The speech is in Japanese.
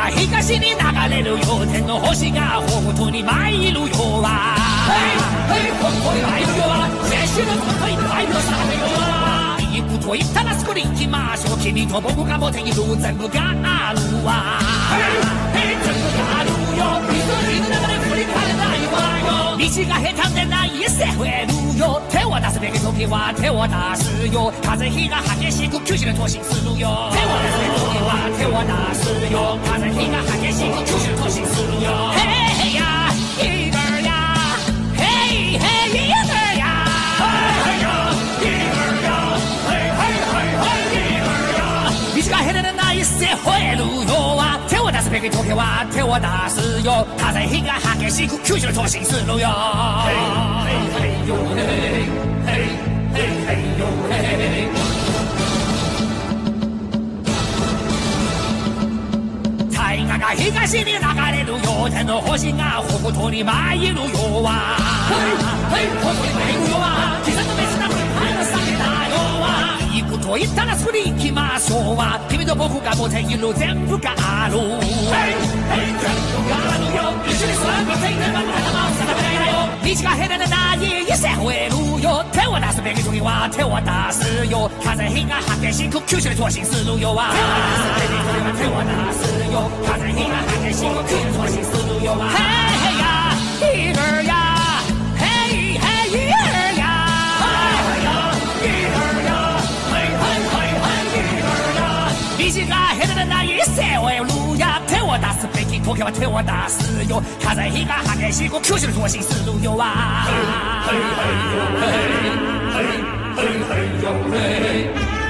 が東に流れるよ天の星が北に参るよは北に参るよは青春のことに参るされよは行くと言ったら作り行きましょう君と僕が持っている全部があるわ全部があるよ水の中で振り返れないわよ道が下手でないせ増えるよ手を出すべき時は手を出すよ風火が激しく九州で突進するよ手を出すべき時は手を出すよ風火が激しく九州で突進するよヘイやイーガーやヘイヘイイーガーやヘイやイーガーやヘイヘイヘイヘイイーガーや道が減れないせ増えるよ手を出すべき時は手を出すよ風火が激しく九州で突進するよヘイヘイヘイヨヘイヘイヘイヘイヨヘイ大河が東に流れるよ天の星が北に参るよは北に参るよは刻むべしなく花咲けたよは行くと言ったらすぐに行きましょうは君と僕が持っている全部がある全部があるよ一緒に座っていれば頭を定めないよ道が減らないせ増えるよ手を出すべき時は手を出すよ風火が激しく九州で突進するよは手を出すよ風火が激しく九州で突進するよはヘイやイーガーやヘイヘイイーガーや道が減らないせを得るや手を出すべき時は手を出すよ風火が激しく九州で突進するよはヘイヘイヨヘイヘイヘイヘイヨヘイ